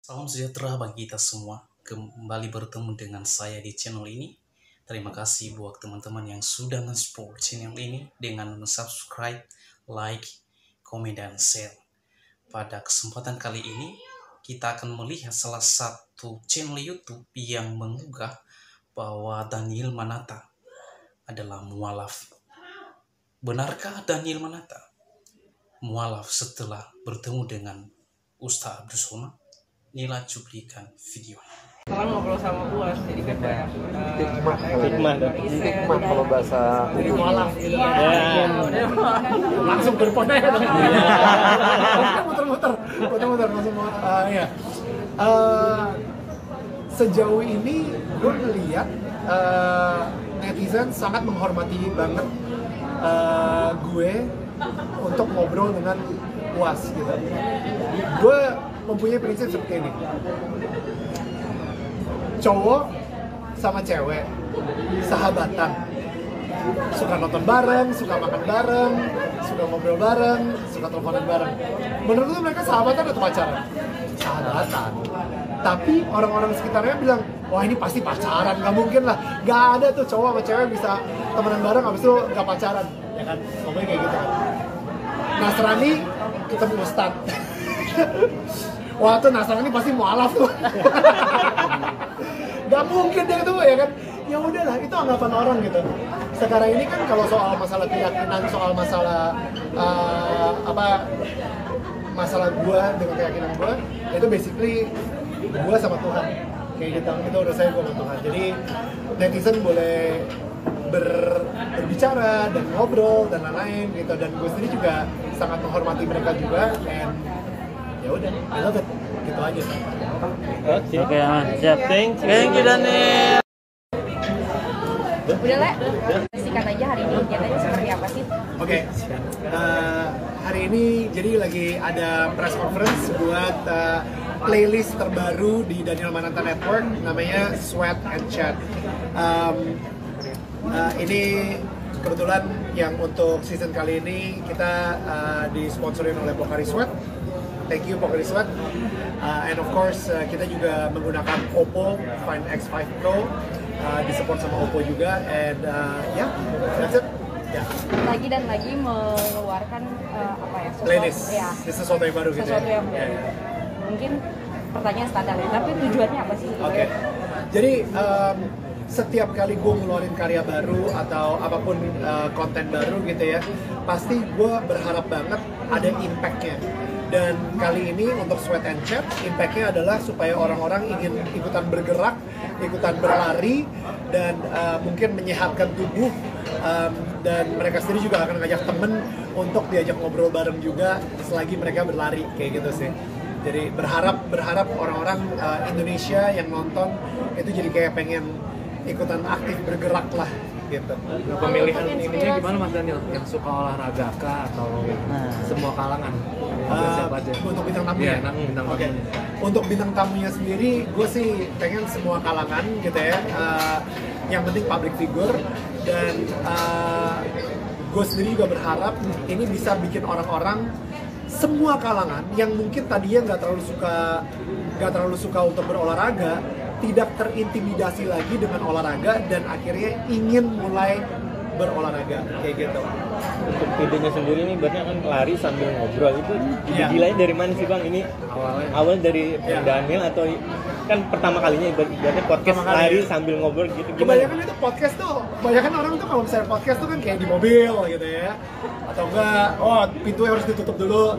Salam sejahtera bagi kita semua. Kembali bertemu dengan saya di channel ini. Terima kasih buat teman-teman yang sudah men-support channel ini dengan subscribe, like, komen, dan share. Pada kesempatan kali ini, kita akan melihat salah satu channel YouTube yang mengunggah bahwa Daniel Manata adalah mualaf. Benarkah Daniel Manata mualaf setelah bertemu dengan Ustaz Abdus Somad? Inilah cuplikan video. Setelah ngobrol sama Uas, jadi kan kayak hikmah kalau bahasa mualaf gitu kan. langsung berpona ya dong. muter-muter langsung ya. Sejauh ini gue melihat netizen sangat menghormati banget gue untuk ngobrol dengan Uas gitu. Gue mempunyai prinsip seperti ini. Cowok sama cewek sahabatan, suka nonton bareng, suka makan bareng, suka ngobrol bareng, suka teleponan bareng. Menurut lu mereka sahabatan atau pacaran? Sahabatan. Tapi orang-orang sekitarnya bilang, wah ini pasti pacaran, nggak mungkin lah. Nggak ada tuh cowok sama cewek bisa temenan bareng habis itu nggak pacaran, ya kan? Ngomongnya kayak gitu kan. Nasrani ketemu Ustadz. Wah tuh Nasrani pasti mualaf tuh. Gak mungkin dia itu ya kan. Ya udahlah, itu anggapan orang gitu. Sekarang ini kan kalau soal masalah keyakinan, soal masalah masalah gua dengan keyakinan gua, itu basically gua sama Tuhan. Kayak gitu, itu udah saya gua sama Tuhan. Jadi netizen boleh berbicara dan ngobrol dan lain-lain gitu, dan gue sendiri juga sangat menghormati mereka juga, and ya udah, I love it, gitu aja. Oke, siap. Thank you Daniel. Udah lah, sikat aja hari ini kegiatannya seperti apa sih? Oke, hari ini jadi lagi ada press conference buat playlist terbaru di Daniel Mananta Network, namanya Sweat and Chat. Ini kebetulan yang untuk season kali ini kita disponsorin oleh Pocari Sweat. Thank you Pocari Sweat. And of course kita juga menggunakan Oppo Find X5 Pro, disupport sama Oppo juga, and yeah, that's it. Yeah. Lagi dan lagi mengeluarkan Playlist, ya, sesuatu yang baru gitu. Sesuatu yang baru. Yeah. Mungkin pertanyaan standar ya, tapi tujuannya apa sih? Oke. Jadi setiap kali gue ngeluarin karya baru atau apapun konten baru gitu ya, pasti gue berharap banget ada impact-nya. Dan kali ini untuk Sweat and Chat, impact-nya adalah supaya orang-orang ingin ikutan bergerak, ikutan berlari, dan mungkin menyehatkan tubuh, dan mereka sendiri juga akan ngajak temen untuk diajak ngobrol bareng juga selagi mereka berlari, kayak gitu sih. Jadi berharap orang-orang Indonesia yang nonton itu jadi kayak pengen ikutan aktif bergerak lah gitu. Pemilihan ininya gimana Mas Daniel? Yang suka olahraga kah atau semua kalangan? Siapa aja? Untuk bintang tamu Iya, ya? bintang Oke. tamunya. Untuk bintang tamunya sendiri, gue sih pengen semua kalangan gitu ya. Yang penting public figure, dan gue sendiri juga berharap ini bisa bikin orang-orang semua kalangan yang mungkin tadinya nggak terlalu suka untuk berolahraga, tidak terintimidasi lagi dengan olahraga dan akhirnya ingin mulai berolahraga, kayak gitu. Untuk idenya sendiri nih, berarti kan lari sambil ngobrol itu idenya dari mana sih Bang? Ini awal dari Daniel atau kan pertama kalinya ibaratnya podcast lari sambil ngobrol gitu? Kebanyakan itu podcast tuh, kebanyakan orang tuh kalau misalnya podcast tuh kan kayak di mobil gitu ya, atau enggak, oh pintunya harus ditutup dulu.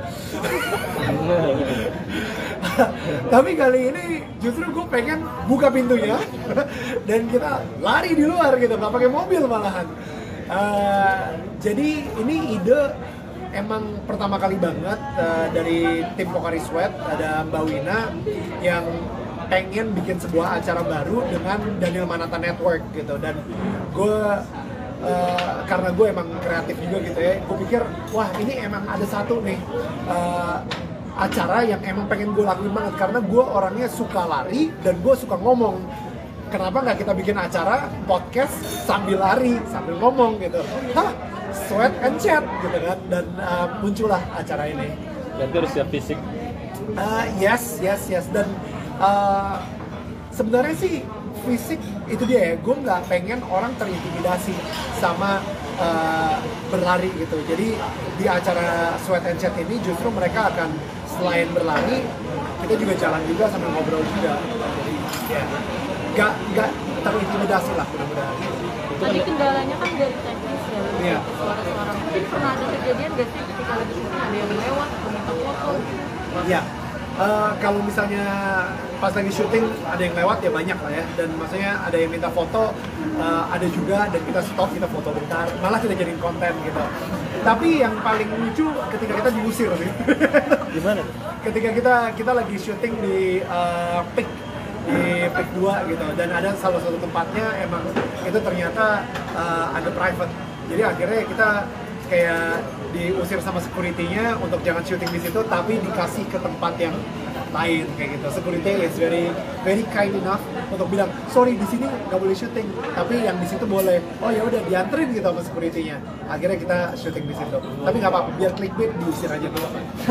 Tapi kali ini justru gue pengen buka pintunya dan kita lari di luar gitu, nggak pakai mobil malahan. Jadi ini ide emang pertama kali banget dari tim Pocari Sweat, ada Mbak Wina yang pengen bikin sebuah acara baru dengan Daniel Mananta Network gitu, dan gue karena gue emang kreatif juga gitu ya, gue pikir wah ini emang ada satu nih acara yang emang pengen gue lakuin banget, karena gue orangnya suka lari dan gue suka ngomong. Kenapa nggak kita bikin acara podcast sambil lari, sambil ngomong gitu? Sweat and Chat gitu kan, dan muncullah acara ini. Berarti harus siap fisik. Yes. Dan sebenarnya sih fisik itu dia ya, gue nggak pengen orang terintimidasi sama berlari gitu. Jadi di acara Sweat and Chat ini justru mereka akan selain berlari, kita juga jalan juga sambil ngobrol juga. Jadi ya nggak terintimidasi lah mudah-mudahan. Tadi kendalanya kan dari teknis ya, Iya. suara-suara. Mungkin pernah ada kejadian gak sih ketika lagi syuting ada yang lewat, minta foto? Ya, kalau misalnya pas lagi syuting ada yang lewat ya banyak lah ya. Dan maksudnya ada yang minta foto, ada juga, dan kita stop, kita foto bentar. Malah kita jadiin konten gitu. Tapi yang paling lucu ketika kita diusir sih. Gimana? Ketika kita lagi syuting di Peak 2 gitu, dan ada salah satu tempatnya emang itu ternyata ada private. Jadi akhirnya kita kayak diusir sama security-nya untuk jangan syuting di situ, tapi dikasih ke tempat yang lain kayak gitu. Security is very kind enough untuk bilang sorry di sini nggak boleh syuting, tapi yang di situ boleh. Oh ya udah, dianterin gitu sama security-nya. Akhirnya kita syuting di situ. Tapi nggak apa-apa, biar clickbait diusir aja dulu.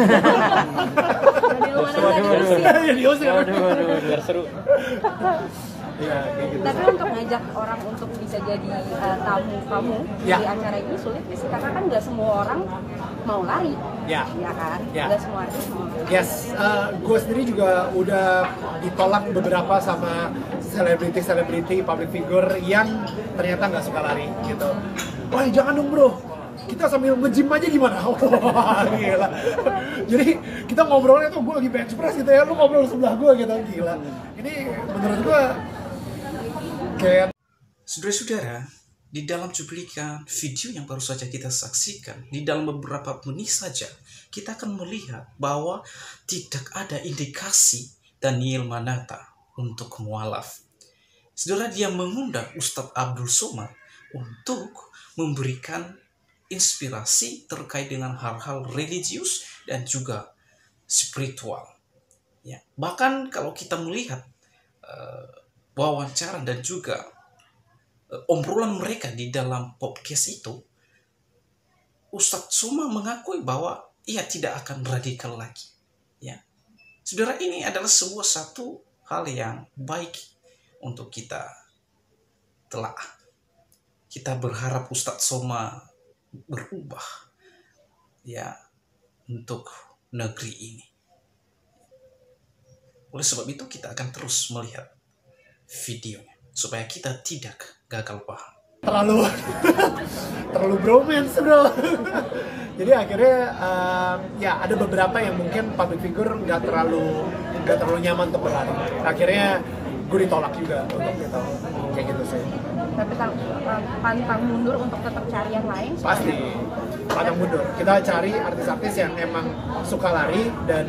Di luar negeri. Ya diusir. Biar seru. Iya, kayak gitu. Tapi untuk ngajak orang untuk bisa jadi tamu kamu Ya. di acara ini sulit sih, karena kan nggak semua orang mau lari, Ya. kan? Ya. Nggak semua artis mau lari. Yes, gue sendiri juga udah ditolak beberapa sama selebriti, public figure yang ternyata nggak suka lari gitu. Wah jangan dong bro, kita sambil nge-gym aja gimana? Wah gila. Jadi kita ngobrolnya tuh gue lagi bench press gitu ya, lu ngobrol sebelah gue gitu, gila. Ini menurut gue kayak Saudara-saudara, di dalam cuplikan video yang baru saja kita saksikan, di dalam beberapa menit saja, kita akan melihat bahwa tidak ada indikasi Daniel Manata untuk mualaf. Saudara, dia mengundang Ustadz Abdul Somad untuk memberikan inspirasi terkait dengan hal-hal religius dan juga spiritual. Ya, bahkan kalau kita melihat wawancara dan juga obrolan mereka di dalam podcast itu, Ustadz Somad mengakui bahwa ia tidak akan radikal lagi. Ya, saudara, ini adalah sebuah satu hal yang baik untuk kita telaah. Kita berharap Ustadz Somad berubah, ya, untuk negeri ini. Oleh sebab itu kita akan terus melihat videonya supaya kita tidak gagal paham. terlalu bromance bro. Jadi akhirnya ya ada beberapa yang mungkin public figure nggak terlalu nyaman untuk berlari. Akhirnya gue ditolak juga untuk gitu, kayak gitu sih. Tapi pantang mundur untuk tetap cari yang lain. Pasti pantang mundur. Kita cari artis-artis yang emang suka lari dan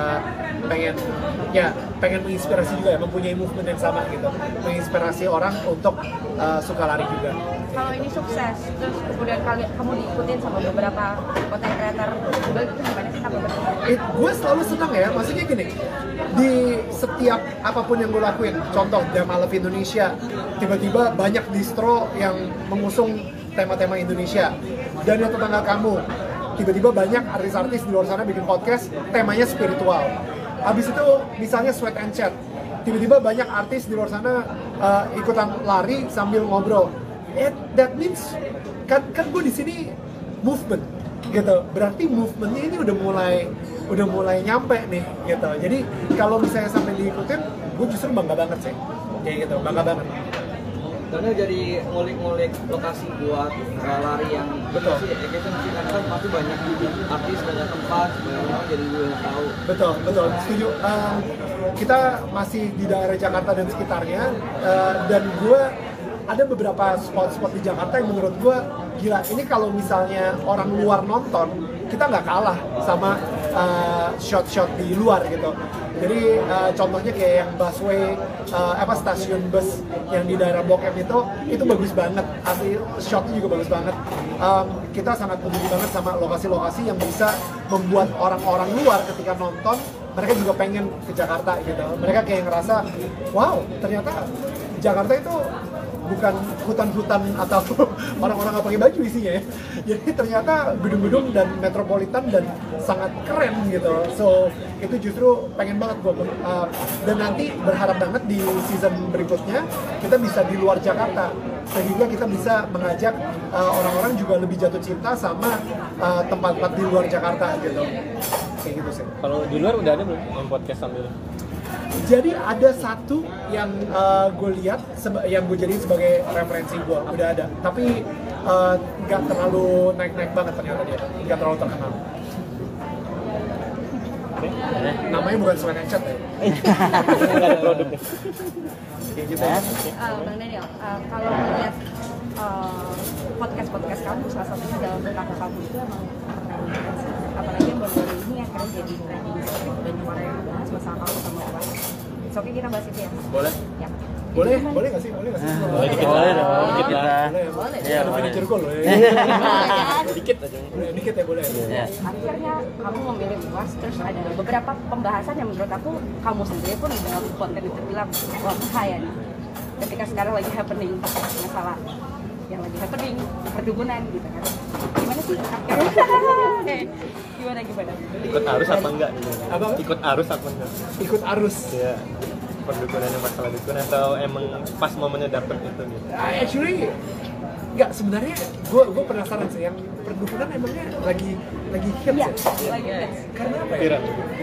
pengen menginspirasi juga ya, mempunyai movement yang sama gitu, menginspirasi orang untuk suka lari juga. Kalau ini sukses, terus kemudian kamu diikutin sama beberapa content creator juga, itu gimana sih kamu berdua? Gue selalu senang ya, maksudnya gini, di setiap apapun yang gue lakuin, contoh Jam Alef Indonesia, tiba-tiba banyak distro yang mengusung tema-tema Indonesia, dan yang tetangga kamu, tiba-tiba banyak artis-artis di luar sana bikin podcast temanya spiritual. Habis itu misalnya Sweat and Chat, tiba-tiba banyak artis di luar sana ikutan lari sambil ngobrol. That means kan gue di sini movement gitu, berarti movementnya ini udah mulai nyampe nih gitu. Jadi kalau misalnya sampai diikutin, gue justru bangga banget sih, kayak gitu, bangga banget. Karena jadi ngulik-ngulik lokasi buat lari yang Betul. kan pasti banyak artis, banyak tempat, banyak orang jadi gue tahu. Betul, setuju. Kita masih di daerah Jakarta dan sekitarnya, dan gue ada beberapa spot-spot di Jakarta yang menurut gue gila. Ini kalau misalnya orang luar nonton, kita nggak kalah sama shot-shot di luar gitu. Jadi contohnya kayak yang busway, stasiun bus yang di daerah Blok M itu bagus banget, asli shotnya juga bagus banget. Kita sangat peduli banget sama lokasi-lokasi yang bisa membuat orang-orang luar ketika nonton mereka juga pengen ke Jakarta gitu. Mereka kayak ngerasa, wow, ternyata Jakarta itu bukan hutan-hutan atau orang-orang nggak pakai baju isinya ya. Jadi ternyata gedung-gedung dan metropolitan dan sangat keren gitu. So itu justru pengen banget gue. Dan nanti berharap banget di season berikutnya kita bisa di luar Jakarta, sehingga kita bisa mengajak orang-orang juga lebih jatuh cinta sama tempat-tempat di luar Jakarta gitu. Kayak gitu sih. Kalau di luar udah ada belum podcast sambil? Jadi ada satu yang gue lihat yang gue jadiin sebagai referensi gue, udah ada. Tapi nggak terlalu naik-naik banget ternyata dia, nggak terlalu terkenal. Namanya bukan Sweat and Chat ya? Nggak ada produknya. Kayak gitu ya. Bang Daniel, kalau melihat podcast kamu, salah satunya dalam berlaku kamu itu emang keren sih. Apalagi yang baru-baru ini akhirnya jadi trending dan orang yang bahas masalah kamu sama orang. Oke, kita bahas itu ya. Boleh? Ya. Boleh nggak sih? Boleh dikit dong, dikit lah. Boleh. Iya, Ada manajer gue loh. Dikit aja. Dikit ya boleh. Akhirnya kamu memilih UAS, terus ada beberapa pembahasan yang menurut aku kamu sendiri pun dalam konten itu bilang wah bahaya nih. Ketika sekarang lagi happening masalah yang lagi happening perdukunan gitu kan. Gimana sih akhirnya? Gimana? Ikut arus apa enggak? Apa? Ikut arus apa enggak? Ikut arus. Ya. Perdukunannya masalah dukun atau emang pas momennya dapet itu gitu? Actually nggak, sebenarnya gue penasaran sih yang perdukunan emangnya lagi hits Iya, ya? lagi hits. Karena apa ya? Viral.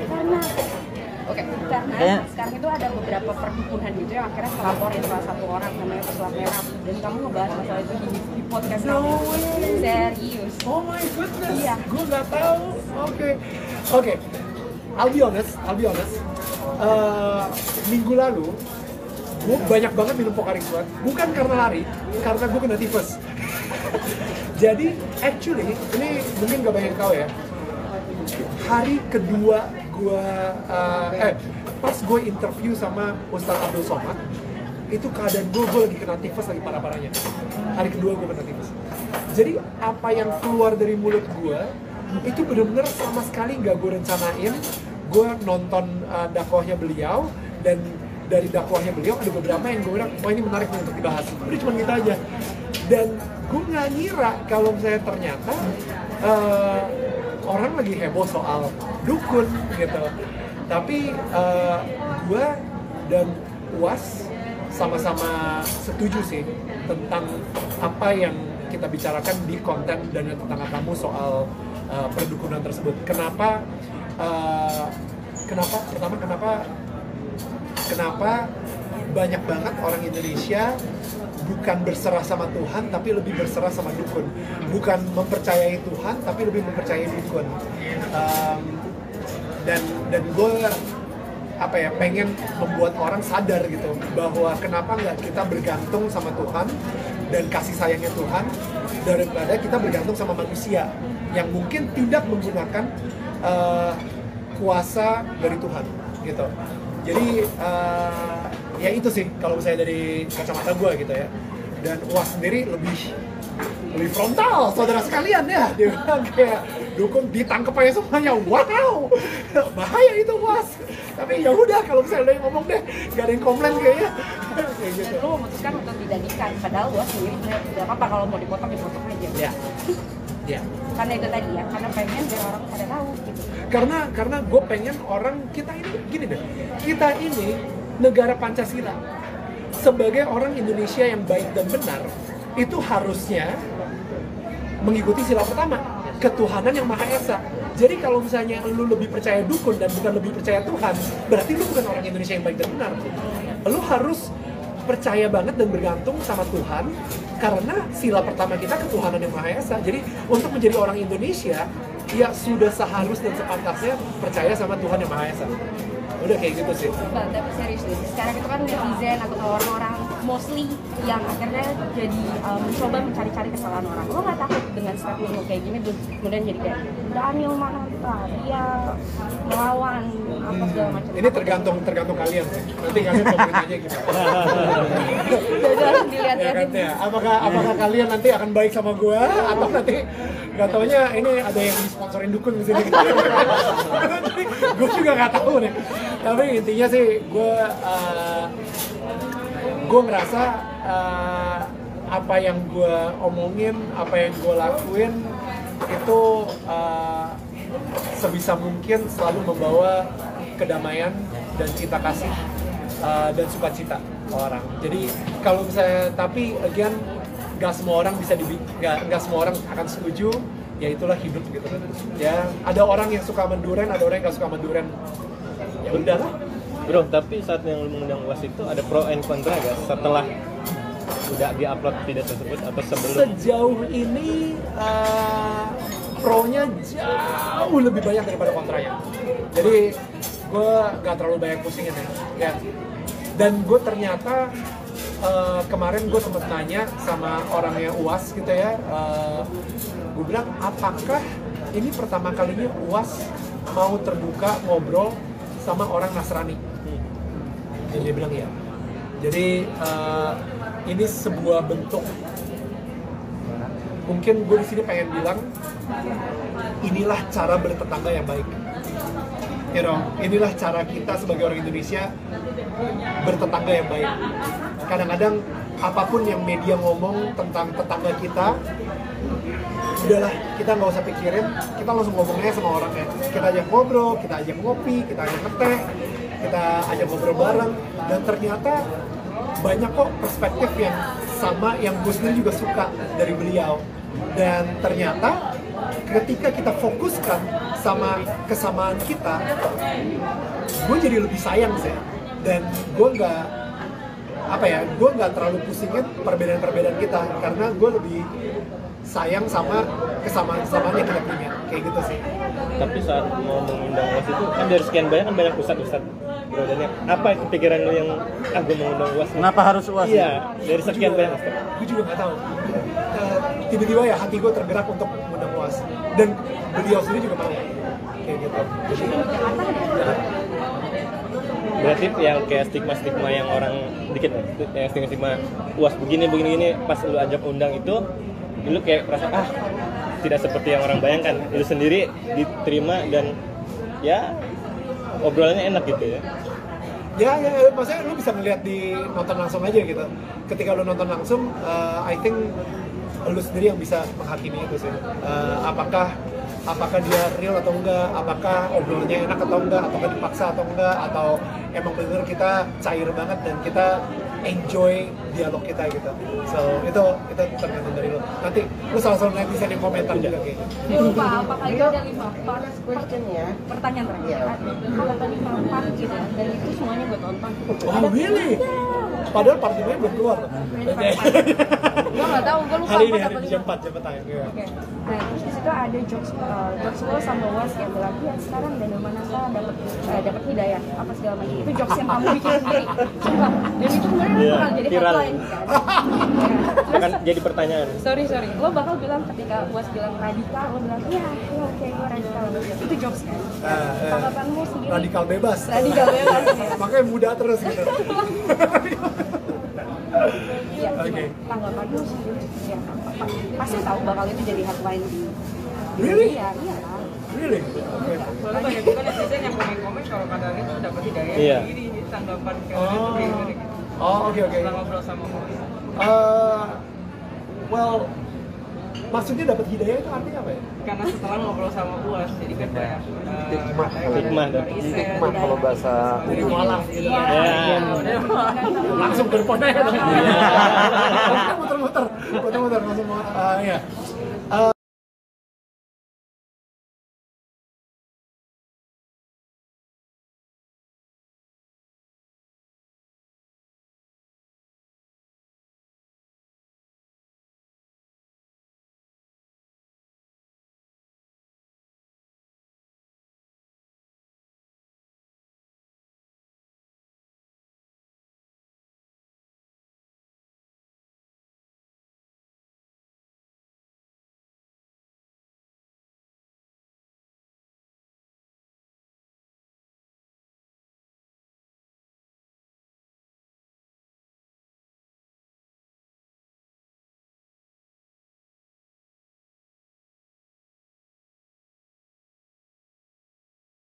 Karena sekarang itu ada beberapa perdukunan gitu yang akhirnya ngelaporin salah satu orang namanya pesulap merah, dan kamu ngebahas masalah itu di podcast kamu. Serius. Oh my goodness, Iya. gue nggak tahu. Oke. I'll be honest. Minggu lalu gue banyak banget minum Pocari Sweat, bukan karena lari, karena gue kena tifus. Jadi actually ini mungkin gak banyak tahu ya. Hari kedua gue pas gue interview sama Ustadz Abdul Somad, itu keadaan gue lagi kena tifus, lagi parah-parahnya. Hari kedua gue kena tifus. Jadi apa yang keluar dari mulut gue itu benar-benar sama sekali nggak gue rencanain. Gue nonton dakwahnya beliau, dan dari dakwahnya beliau ada beberapa yang gue bilang, wah ini menarik nih untuk dibahas. Udah cuma gitu aja. Dan gue nggak ngira kalau misalnya ternyata orang lagi heboh soal dukun gitu. Tapi gue dan UAS sama-sama setuju sih tentang apa yang kita bicarakan di konten dan tentang kamu soal perdukunan tersebut. Kenapa banyak banget orang Indonesia bukan berserah sama Tuhan tapi lebih berserah sama dukun, bukan mempercayai Tuhan tapi lebih mempercayai dukun. Dan gue pengen membuat orang sadar gitu bahwa kenapa nggak kita bergantung sama Tuhan dan kasih sayangnya Tuhan daripada kita bergantung sama manusia yang mungkin tidak menggunakan kuasa dari Tuhan gitu. Jadi ya itu sih kalau misalnya dari kacamata gue gitu ya. Dan UAS sendiri lebih frontal, saudara sekalian ya. Dia bilang kayak dukun ditangkap aja semuanya. Wow, bahaya itu UAS. Tapi ya udah kalau misalnya ada yang ngomong deh, gak ada yang komplain kayaknya. Kayak gitu. Dan lu memutuskan untuk tidak padahal UAS sendiri nggak apa-apa kalau mau dipotong aja. Ya. Karena itu tadi ya, karena pengen biar orang pada tahu gitu. Karena gue pengen orang kita ini gini deh, kita ini negara Pancasila. Sebagai orang Indonesia yang baik dan benar, itu harusnya mengikuti sila pertama, ketuhanan yang Maha Esa. Jadi kalau misalnya lu lebih percaya dukun dan bukan lebih percaya Tuhan, berarti lu bukan orang Indonesia yang baik dan benar. Lu harus percaya banget dan bergantung sama Tuhan, karena sila pertama kita ketuhanan yang Maha Esa. Jadi untuk menjadi orang Indonesia, ya sudah seharusnya dan sepantasnya percaya sama Tuhan yang Maha Esa. Udah kayak gitu sih. Bang, tapi serius nih, sekarang itu kan netizen atau orang-orang mostly yang akhirnya jadi mencoba mencari-cari kesalahan orang. Lo nggak takut dengan statement lo kayak gini kemudian jadi kayak Daniel Mananta dia melawan apa segala macam. Ini tergantung kalian sih. Nanti kalian komen aja gimana. Jadi harus dilihat Ya kan ya. Apakah kalian nanti akan baik sama gua atau nanti nggak taunya ini ada yang disponsorin dukun di sini. Jadi gue juga nggak tahu nih. Tapi intinya sih gue ngerasa apa yang gue omongin, apa yang gue lakuin itu sebisa mungkin selalu membawa kedamaian dan cinta kasih dan sukacita ke orang. Jadi kalau misalnya, tapi again nggak semua orang bisa nggak semua orang akan setuju. Ya itulah hidup gitu kan. Ya ada orang yang suka menduren, ada orang yang nggak suka menduren. Ya udahlah. Bro, tapi saat yang lu mengundang UAS itu ada pro and kontra gak setelah udah di-upload video tersebut atau sebelum? Sejauh ini pro-nya jauh lebih banyak daripada kontranya. Jadi gue gak terlalu banyak pusingin ya. Dan gue ternyata kemarin gue sempat nanya sama orangnya UAS gitu ya. Gue bilang, apakah ini pertama kalinya UAS mau terbuka ngobrol sama orang Nasrani? Dan dia bilang ya. Jadi ini sebuah bentuk, mungkin gue di sini pengen bilang inilah cara bertetangga yang baik. You know, inilah cara kita sebagai orang Indonesia bertetangga yang baik. Kadang-kadang apapun yang media ngomong tentang tetangga kita, udahlah, kita nggak usah pikirin, kita langsung ngomongnya sama orangnya. Kita ajak ngobrol, kita ajak ngopi, kita ajak ngeteh, kita ajak ngobrol bareng, dan ternyata banyak kok perspektif yang sama yang gue sendiri juga suka dari beliau. Dan ternyata ketika kita fokuskan sama kesamaan kita, gue jadi lebih sayang sih. Dan gue nggak terlalu pusingin perbedaan-perbedaan kita, karena gue lebih sayang sama kesamaan-kesamaan yang kita punya, kayak gitu sih. Tapi saat mau mengundang UAS itu kan dari sekian banyak kan banyak ustad-ustad, bro. Dan apa pikiran lu yang gue mau undang UAS? Kenapa harus UAS? Iya, dari sekian banyak ustad. Gue juga nggak tahu. Tiba-tiba ya hati gue tergerak untuk mengundang UAS, dan beliau sendiri juga mau, kayak gitu. Berarti yang kayak stigma-stigma yang orang dikit, yang stigma UAS begini pas lu ajak undang itu, lu kayak merasa tidak seperti yang orang bayangkan. Lu sendiri diterima dan ya obrolannya enak gitu ya. Ya, maksudnya lu bisa ngeliat di nonton langsung aja gitu. Ketika lu nonton langsung, I think lu sendiri yang bisa menghakimi itu sih. Apakah dia real atau enggak, apakah obrolannya enak atau enggak, apakah dipaksa atau enggak, atau emang bener kita cair banget dan kita enjoy dialog kita gitu. So itu tergantung dari lo. Nanti lu selalu netizen yang komentar juga kayaknya. Lupa, apakah itu ada 5 part question ya? Pertanyaan terakhir. Kalau tadi 5 part gitu, dan itu semuanya gue tonton. Oh really? Padahal part 2 belum keluar. Gue nggak tahu, gue lupa. Hari ini jam 4 tayang. Oke. Nah terus di situ ada jokes lo sama UAS yang bilang, ya sekarang dan Manasa dapat hidayah apa segala macam. Itu jokes yang kamu bikin sendiri. Sumpah. Dan itu kemudian bakal jadi viral. headline kan. Akan jadi pertanyaan. Sorry. Lo bakal bilang ketika UAS bilang radikal, lo bilang iya oke gue radikal. Itu jokes kan. Tanggapanmu sendiri? Radikal bebas. Radikal bebas. Makanya muda terus gitu. Iya. Oke. Tanggapanmu sendiri ya apa? Pasti tahu bakal itu jadi headline di Really? Iya kan. Really? Soalnya banyak juga netizen yang komen-komen kalau kadang itu dapat hidayah. Iya. Jadi tanggapan kalian itu gimana? Oke. Setelah ngobrol sama Mas. Well, maksudnya dapat hidayah itu artinya apa ya? Karena setelah ngobrol sama UAS, jadi kan banyak Hikmah dapet. Hikmah kalau bahasa Dari mualaf gitu. Ya. Langsung ke depannya. Muter-muter langsung. Iya.